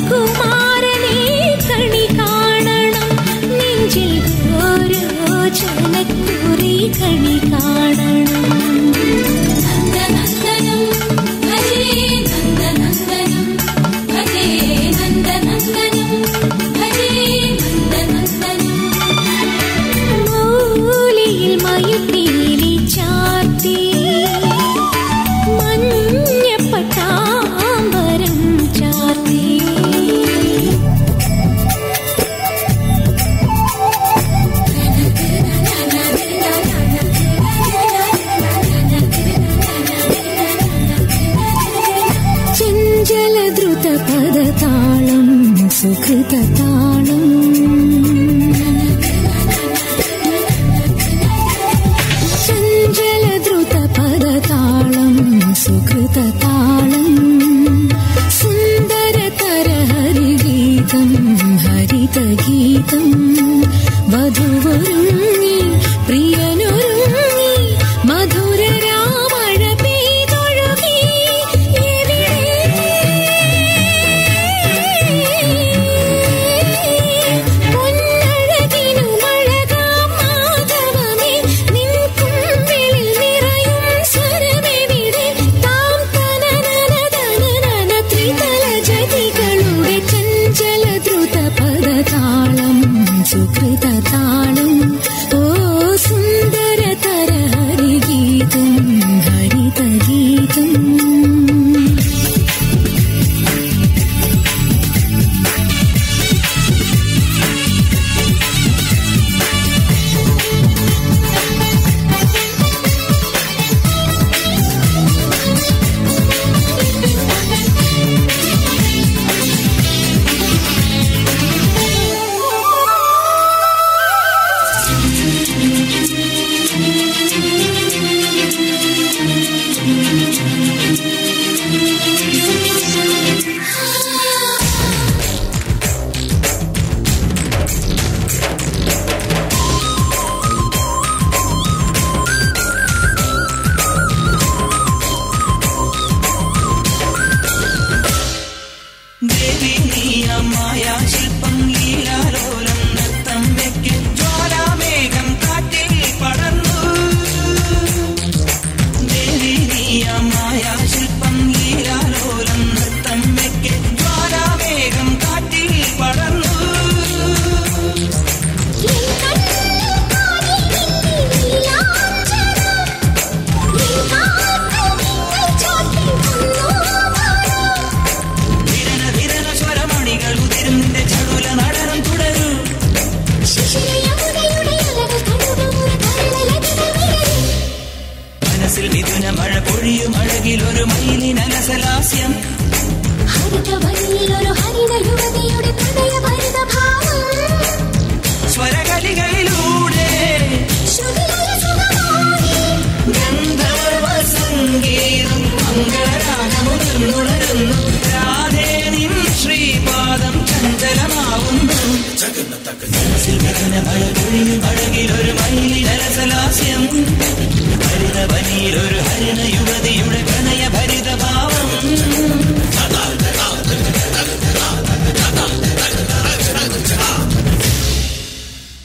കുമാരനെ കണി കാണണം നെഞ്ചിൽ ഓരോ ചലക്കുറി കണി കാണണം. നന്ദനന്ദനം ഭജേ നന്ദനന്ദനം ഭജേ നന്ദനന്ദനം ഭജേ നന്ദനന്ദനം. മൗലിയിൽ മയിൽപ്പീലി ചാർത്തി മഞ്ഞപ്പട്ടാമ്പരം ചാർത്തി. ചഞ്ചലദ്രുത പദതാളം സുകൃതതാളം. ചഞ്ചലദ്രുത പദതാളം സുകൃതതാളം. സുന്ദരതര ഹരിഗീതം ഹരിതഗീതം. വധുവൊരുങ്ങി പ്രിയനൊരുങ്ങി മധുര രാമഴ പെയ്തൊഴുകി. പൊന്നഴകിനു മഴകാം മാധവമേ നിൻ കുമ്പിളിൽ നിറയും സ്വരമെവിടെ. താം തനനനനനന ത്രിതല ജതികളുടെ ചഞ്ചലദ്രുത പദതാളം സുകൃതതാളം. ഓ സുന്ദരതര ഹരിഗീതം ഹരിതഗീതം. അഴകിലൊരു മയിലിനലസലാസ്യം